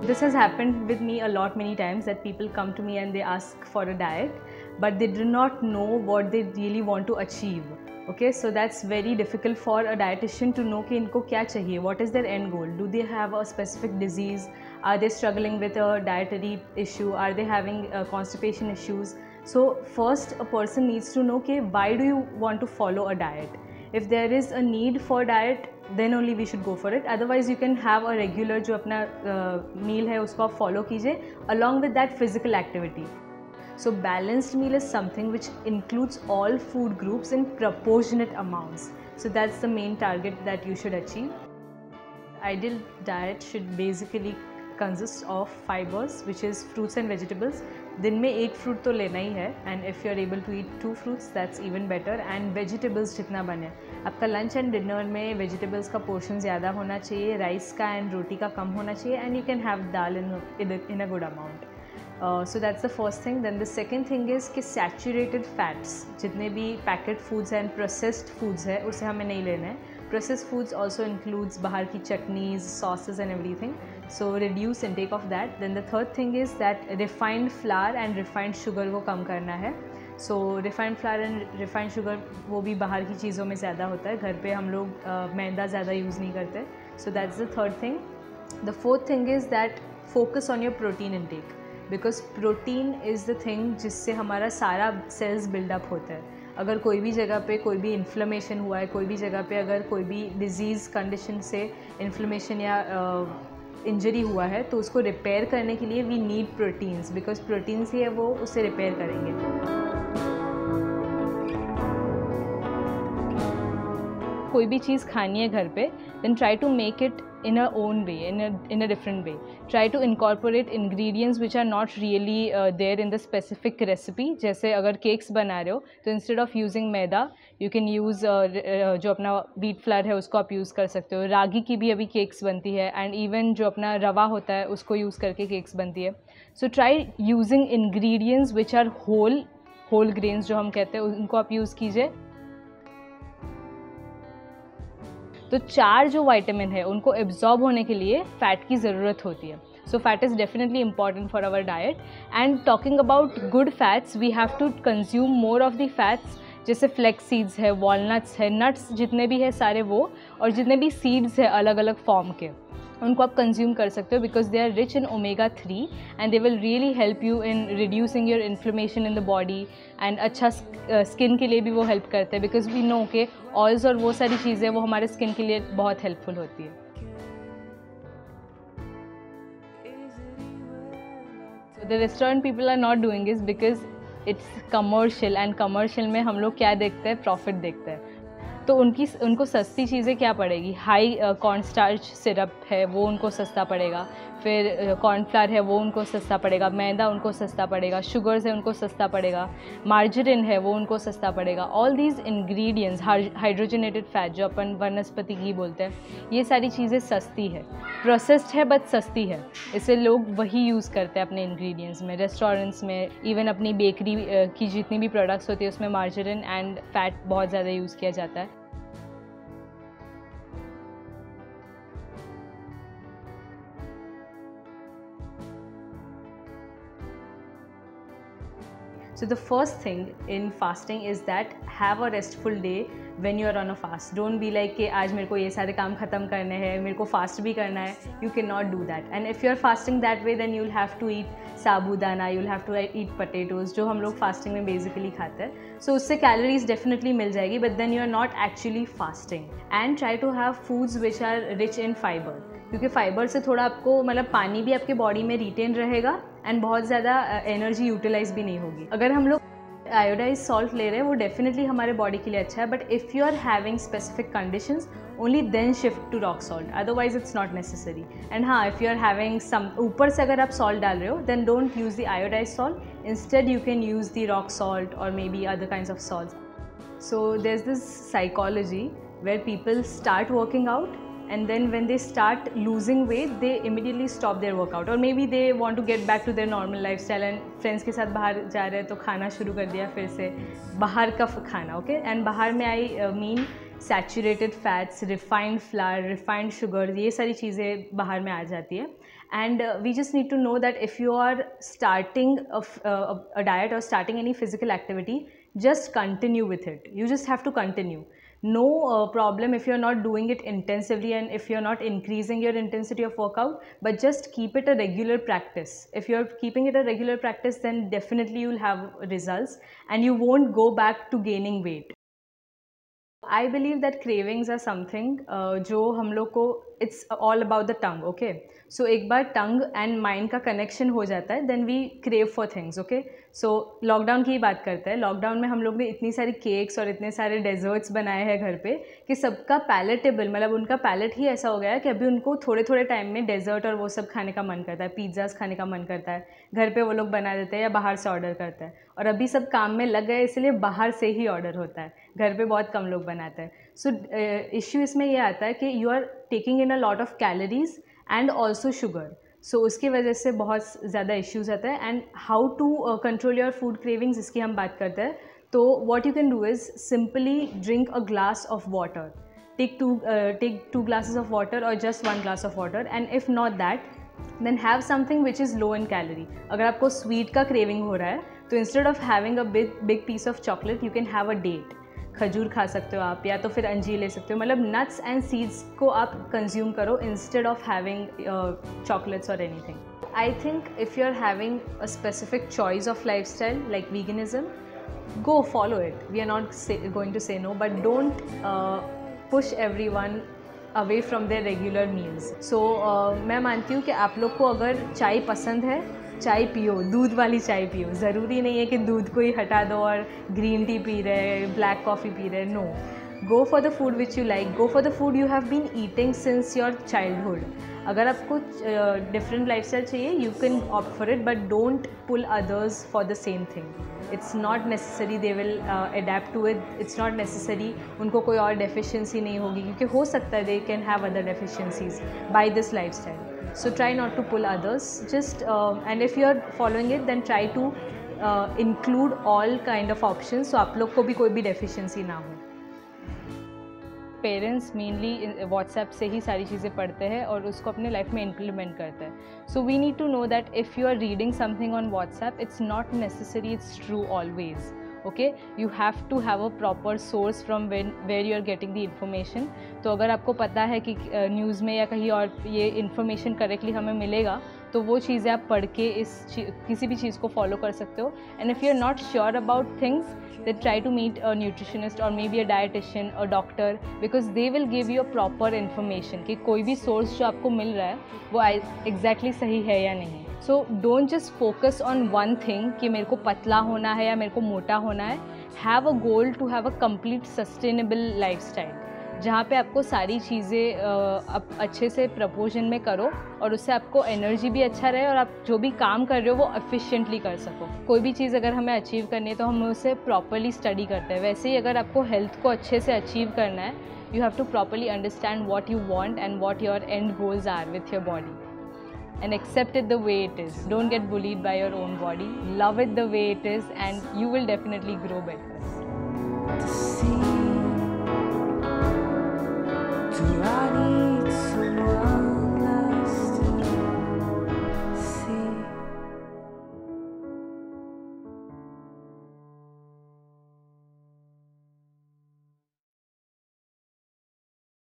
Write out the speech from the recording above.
this has happened with me a lot many times, that people come to me and they ask for a diet, but they do not know what they really want to achieve. Okay, so that's very difficult for a dietitian to know कि इनको क्या चाहिए, what is their end goal, do they have a specific disease, are they struggling with a dietary issue, are they having constipation issues. So first a person needs to know कि why do you want to follow a diet. If there is a need for diet, then only we should go for it. Otherwise you can have a regular जो अपना meal है उसको आप follow कीजिए along with that physical activity. So balanced meal is something which includes all food groups in proportionate amounts. So that's the main target that you should achieve. Ideal diet should basically consist of fibers, which is fruits and vegetables. दिन में एक fruit तो लेना ही है, and if you are able to eat 2 fruits, that's even better. And vegetables जितना बने, आपका lunch and dinner में vegetables का portion ज़्यादा होना चाहिए, rice का and रोटी का कम होना चाहिए, and you can have dal in a good amount. So that's the first thing. Then the second thing is कि saturated fats, जितने भी packet foods and processed foods है उसे हमें नहीं लेना है. Processed foods also includes बाहर की chutneys, sauces and everything. So reduce intake of that. Then the third thing is that refined flour and refined sugar को कम करना है. So refined flour and refined sugar वो भी बाहर की चीज़ों में ज़्यादा होता है, घर पे हम लोग मैदा ज़्यादा यूज़ नहीं करते. So that's the third thing. The fourth thing is that focus on your protein intake, because protein is the thing जिससे हमारा सारा cells build up होता है. अगर कोई भी जगह पे कोई भी इन्फ्लेमेशन हुआ है, कोई भी जगह पे अगर कोई भी डिजीज़ कंडीशन से इन्फ्लेमेशन या इंजरी हुआ है, तो उसको रिपेयर करने के लिए we need proteins, because proteins ही है वो उसे रिपेयर करेंगे. कोई भी चीज़ खानी है घर पे, then try to make it in a own way, in a different way. Try to incorporate ingredients which are not really there in the specific recipe. जैसे अगर केक्स बना रहे हो तो instead of using maida you can use जो अपना wheat flour है उसको आप यूज़ कर सकते हो. रागी की भी अभी केक्स बनती है, and even जो अपना रवा होता है उसको यूज़ करके केक्स बनती है. So try using ingredients which are whole grains जो हम कहते हैं, उनको आप यूज़ कीजिए. तो 4 जो वाइटामिन है उनको एब्जॉर्ब होने के लिए फ़ैट की ज़रूरत होती है. So fat is definitely important for our diet. And talking about good fats, we have to consume more of the fats, जैसे फ्लैक्स सीड्स है, वॉलनट्स है, नट्स जितने भी है सारे वो, और जितने भी सीड्स है अलग अलग फॉर्म के, उनको आप कंज्यूम कर सकते हो, because they are rich in omega 3 and they will really help you in reducing your inflammation in the body. And अच्छा स्किन के लिए भी वो हेल्प करते हैं, बिकॉज वी नो के ऑयल्स और वो सारी चीज़ें वो हमारे स्किन के लिए बहुत हेल्पफुल होती है. So the restaurant people are not doing this because it's commercial, and commercial में हम लोग क्या देखते हैं, प्रॉफिट देखते हैं. तो उनको सस्ती चीज़ें क्या पड़ेगी, हाई कॉर्न स्टार्च सिरप है वो उनको सस्ता पड़ेगा, फिर कॉर्नफ्लावर है वो उनको सस्ता पड़ेगा, मैदा उनको सस्ता पड़ेगा, शुगर्स है उनको सस्ता पड़ेगा, मार्जरीन है वो उनको सस्ता पड़ेगा. All these ingredients, hydrogenated fat जो अपन वनस्पति घी बोलते हैं, ये सारी चीज़ें सस्ती है, प्रोसेस्ड है बट सस्ती है, इससे लोग वही यूज़ करते हैं अपने इंग्रेडिएंट्स में. रेस्टोरेंट्स में, इवन अपनी बेकरी की जितनी भी प्रोडक्ट्स होती है उसमें मार्जरीन एंड फैट बहुत ज़्यादा यूज़ किया जाता है. So the first thing in fasting is that have a restful day when you are on a fast. Don't be like कि आज मेरे को ये सारे काम ख़त्म करने हैं, मेरे को फास्ट भी करना है. You cannot do that. And if you are fasting that way, then you'll have to eat sabudana, you'll have to eat potatoes, जो हम लोग फास्टिंग में बेसिकली खाते हैं. So उससे कैलोरीज डेफिनेटली मिल जाएगी, but then you are not actually fasting. And try to have foods which are rich in fiber. क्योंकि fibre से थोड़ा आपको मतलब पानी भी आपके बॉडी में रिटेन रहेगा एंड बहुत ज़्यादा एनर्जी यूटिलाइज भी नहीं होगी. अगर हम लोग आयोडाइज सॉल्ट ले रहे हैं वो डेफिनेटली हमारे बॉडी के लिए अच्छा है, but if you are having specific conditions only then shift to rock salt, otherwise it's not necessary. And हाँ, if you are having some ऊपर से अगर आप सॉल्ट डाल रहे हो then don't use the iodize salt, instead you can use the rock salt और maybe other kinds of salt. So there is this psychology where people start working out, and then when they start losing weight they immediately stop their workout, or maybe they want to get back to their normal lifestyle and friends के साथ बाहर जा रहे हैं तो खाना शुरू कर दिया फिर से बाहर का खाना. ओके, एंड बाहर में I mean saturated fats, refined flour, refined sugar, ये सारी चीज़ें बाहर में आ जाती है. And we just need to know that if you are starting a diet or starting any physical activity, just continue with it. You just have to continue. No problem if you're not doing it intensively and if you're not increasing your intensity of workout, but just keep it a regular practice. If you're keeping it a regular practice, then definitely you'll have results and you won't go back to gaining weight. I believe that cravings are something जो हम लोग को it's all about the tongue, okay? So एक बार tongue and mind का connection हो जाता है, then we crave for things, okay? So lockdown की ही बात करते हैं. लॉकडाउन में हम लोग ने इतनी सारी केक्स और इतने सारे डेजर्ट्स बनाए हैं घर पे कि सबका पैलेटेबल, मतलब उनका पैलेट ही ऐसा हो गया है कि अभी उनको थोड़े थोड़े टाइम में डेजर्ट और वो सब खाने का मन करता है, पिज़्ज़ास खाने का मन करता है, घर पे वो लोग बना देते हैं या बाहर से ऑर्डर करता है. और अभी सब काम में लग गए इसलिए बाहर से ही ऑर्डर होता है, घर पे बहुत कम लोग बनाते हैं. सो इश्यू इसमें ये आता है कि you are taking in a lot of calories and also sugar. So उसकी वजह से बहुत ज़्यादा इश्यूज़ आता है. And how to control your food cravings, इसकी हम बात करते हैं. तो what you can do is simply drink a glass of water. Take two glasses of water और just 1 glass of water. And if not that, then have something which is low in calorie. अगर आपको sweet का craving हो रहा है तो instead of having a big piece of chocolate, you can have a date. खजूर खा सकते हो आप, या तो फिर अंजीर ले सकते हो. मतलब नट्स एंड सीड्स को आप कंज्यूम करो इंस्टेड ऑफ हैविंग चॉकलेट्स और anything. I think if you are having a specific choice of lifestyle like veganism, go follow it. We are not going to say no, but don't push everyone away from their regular meals. So मैं मानती हूँ कि आप लोग को अगर चाय पसंद है, चाय पियो, दूध वाली चाय पियो. ज़रूरी नहीं है कि दूध को ही हटा दो और ग्रीन टी पी रहे, ब्लैक कॉफ़ी पी रहे. No, go for the food which you like. Go for the food you have been eating since your childhood. अगर आपको डिफरेंट लाइफ स्टाइल चाहिए, you can opt for it, but don't pull others for the same thing. It's not necessary they will adapt to it. It's not necessary उनको कोई और deficiency नहीं होगी, क्योंकि हो सकता है they can have other deficiencies by this lifestyle. So try not to pull others. Just and if you are following it, then try to include all kind of options, so आप लोग को भी कोई भी deficiency ना हो. Parents mainly WhatsApp से ही सारी चीज़ें पढ़ते हैं और उसको अपने लाइफ में इम्प्लीमेंट करते हैं. So we need to know that if you are reading something on WhatsApp, it's not necessary it's true always. Okay, you have to have a proper source from where you are getting the information. तो अगर आपको पता है कि news में या कहीं और ये इन्फॉर्मेशन करेक्टली हमें मिलेगा, तो वो चीज़ें आप पढ़ के किसी भी चीज़ को फॉलो कर सकते हो. And if you are not sure about things, then try to meet a nutritionist or maybe a dietitian or doctor, because they will give you a proper information कि कोई भी source जो आपको मिल रहा है वो exactly सही है या नहीं. So don't just focus on one thing कि मेरे को पतला होना है या मेरे को मोटा होना है. Have a goal to have a complete sustainable lifestyle, जहाँ पे आपको सारी चीज़ें अच्छे से प्रपोर्शन में करो और उससे आपको एनर्जी भी अच्छा रहे और आप जो भी काम कर रहे हो वो एफिशिएंटली कर सको. कोई भी चीज़ अगर हमें अचीव करनी है तो हम उसे प्रॉपरली स्टडी करते हैं. वैसे ही अगर आपको हेल्थ को अच्छे से अचीव करना है, you have to properly understand what you want and what your end goals are with your body, and accept it the way it is. Don't get bullied by your own body. Love it the way it is and you will definitely grow better.